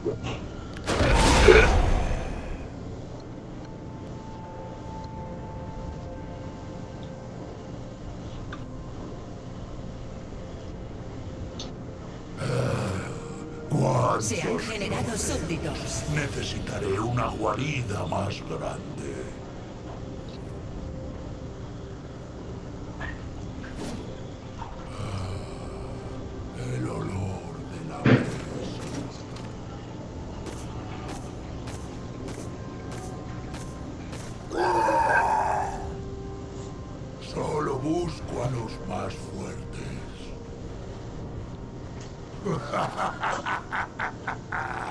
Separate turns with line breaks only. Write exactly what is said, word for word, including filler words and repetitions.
Se han generado súbditos.
Necesitaré una guarida más grande. Ah, el olor de la mesa. Solo busco a los más fuertes.